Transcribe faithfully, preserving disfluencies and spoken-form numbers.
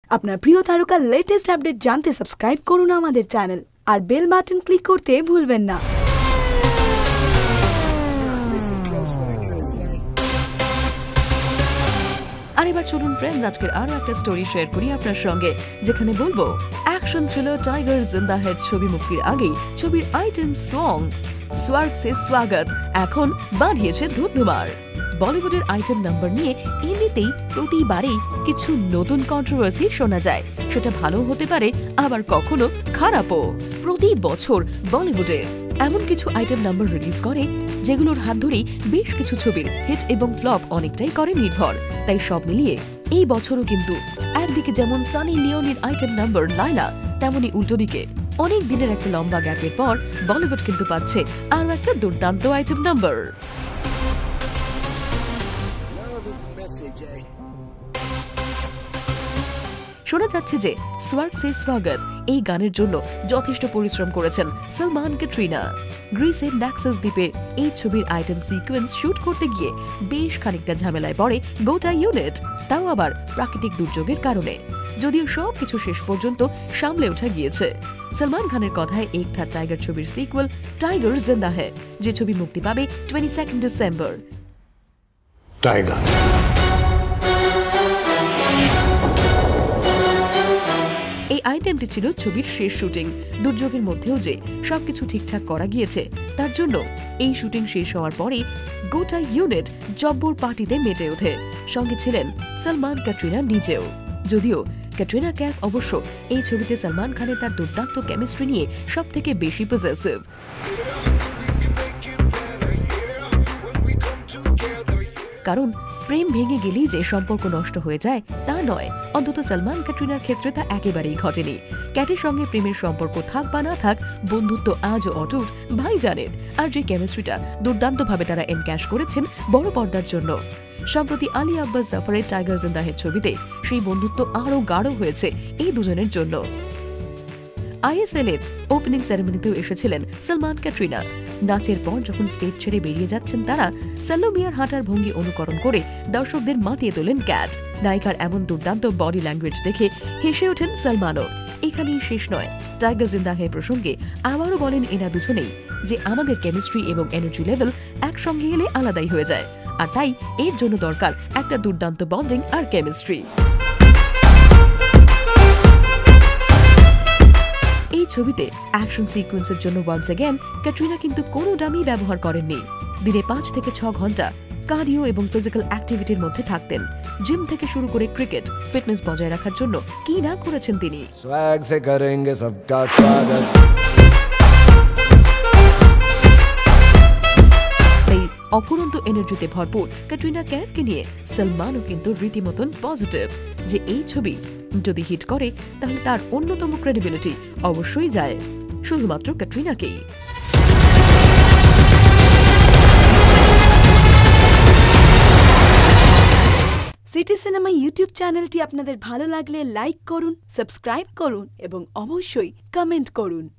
আপনার প্রিয় তারকার লেটেস্ট আপডেট জানতে সাবস্ক্রাইব করুন আমাদের চ্যানেল আর বেল বাটন ক্লিক করতে ভুলবেন না। আর এবার চলুন ফ্রেন্ডস, আজকের আরো একটা স্টোরি শেয়ার করি আপনার সঙ্গে, যেখানে বলবো অ্যাকশন থ্রিলার টাইগার জিন্দা হ্যায় ছবি মুক্তির আগেই ছবির আইটেম সং স্বার্গ সে স্বাগত এখন বাঁধিয়েছে ধুমধুমার। বলিউডের আইটেম নাম্বার নিয়ে এমনিতেই প্রতিবারেই কিছু নতুন কন্ট্রোভার্সি শোনা যায়, সেটা ভালো হতে পারে আবার কখনো খারাপও। প্রতি বছর বলিউডে এমন কিছু আইটেম নাম্বার রিলিজ করে যেগুলোর হাত ধরেই বেশ কিছু ছবির হিট এবং ফ্লপ অনেকটাই করে নির্ভর। তাই সব মিলিয়ে এই বছরও কিন্তু একদিকে যেমন সানি লিওনের আইটেম নাম্বার লাইলা, তেমনি উল্টো দিকে অনেক দিনের একটা লম্বা গ্যাপের পর বলিউড কিন্তু পাচ্ছে আরো একটা দুর্দান্ত আইটেম নাম্বার। শোনা যাচ্ছে যে স্বার্গ সে স্বাগত এই গানের জন্য যথেষ্ট পরিশ্রম করেছেন সালমান ক্যাটরিনা। গ্রিসের নাক্সাস দ্বীপের এই ছবির আইটেম সিকোয়েন্স শুট করতে গিয়ে বেশ খানিকটা ঝামেলায় পড়ে গোটা ইউনিট, তাও আবার প্রাকৃতিক দুর্যোগের কারণে। যদিও সব কিছু শেষ পর্যন্ত সামলে ওঠা গিয়েছে। সালমান খানের কথায় এক থা টাইগার ছবির সিকুয়েল টাইগার জিন্দা হ্যায়, যে ছবি মুক্তি পাবে টোয়েন্টি সেকেন্ড ডিসেম্বর। টাইগার এই আইটেমটি ছিল ছবির শেষ শুটিং। দুর্যোগের মধ্যেও যে সবকিছু ঠিকঠাক করা গিয়েছে, তার জন্য এই শুটিং শেষ হওয়ার পরে গোটা ইউনিট জব্বর পার্টিতে মেতে ওঠে। সঙ্গে ছিলেন সালমান ক্যাটরিনা নিজেও। যদিও ক্যাটরিনা ক্যাফ অবশ্য এই ছবিতে সালমান খানের তার দুর্দান্ত কেমিস্ট্রি নিয়ে সব থেকে বেশি পজেসিভ। কারণ প্রেম ভেঙে গেলেই যে সম্পর্ক নষ্ট হয়ে যায় তা নয়, অন্তত সালমান ক্যাটরিনার ক্ষেত্রে তা একেবারেই ঘটেনি। ক্যাটের সঙ্গে প্রেমের সম্পর্ক থাক বা না থাক, বন্ধুত্ব আজও অটুট ভাই জানেন। আর যে কেমিস্ট্রিটা দুর্দান্তভাবে তারা এনক্যাশ করেছেন বড় পর্দার জন্য। সম্প্রতি আলী আব্বাস জাফরের টাইগার জিন্দা হ্যায় ছবিতে সেই বন্ধুত্ব আরও গাঢ় হয়েছে এই দুজনের জন্য। আইএসএল এর ওপেনিং সেরেমনিতেও এসেছিলেন সালমান ক্যাটরিনা। নাচের পর যখন স্টেজ ছেড়ে বেরিয়ে যাচ্ছেন তারা, সাল্লু মিয়ার হাঁটার ভঙ্গি অনুকরণ করে দর্শকদের মাতিয়ে তোলেন ক্যাট। নায়িকার এমন দুর্দান্ত বডি ল্যাঙ্গুয়েজ দেখে হেসে ওঠেন সালমানও। এখানেই শেষ নয়, টাইগার জিন্দা হ্যায় প্রসঙ্গে আবারও বলেন এরা দুজনেই যে আমাদের কেমিস্ট্রি এবং এনার্জি লেভেল একসঙ্গে এলে আলাদাই হয়ে যায়, আর তাই এর জন্য দরকার একটা দুর্দান্ত বন্ডিং আর কেমিস্ট্রি। এই ছবিতে অ্যাকশন সিকোয়েন্সের জন্য ওয়ান্স অ্যাগেন ক্যাটরিনা কিন্তু কোনো ডামি ব্যবহার করেননি। দিনে পাঁচ থেকে ছ ঘন্টা কার্ডিও এবং ফিজিক্যাল অ্যাক্টিভিটির মধ্যে থাকতেন। জিম থেকে শুরু করে ক্রিকেট ফিটনেস বজায় রাখার জন্য কি না করেছেন তিনি। এই অফুরন্ত এনার্জিতে ভরপুর ক্যাটরিনা ক্যাফকে নিয়ে সালমানও কিন্তু রীতিমতন পজিটিভ যে এই ছবি যদি হিট করে তাহলে তার অন্যতম ক্রেডিবিলিটি অবশ্যই যায় শুধুমাত্র ক্যাটরিনাকেই। সিটি সিনেমা ইউটিউব চ্যানেলটি আপনাদের ভালো লাগলে লাইক করুন, সাবস্ক্রাইব করুন এবং অবশ্যই কমেন্ট করুন।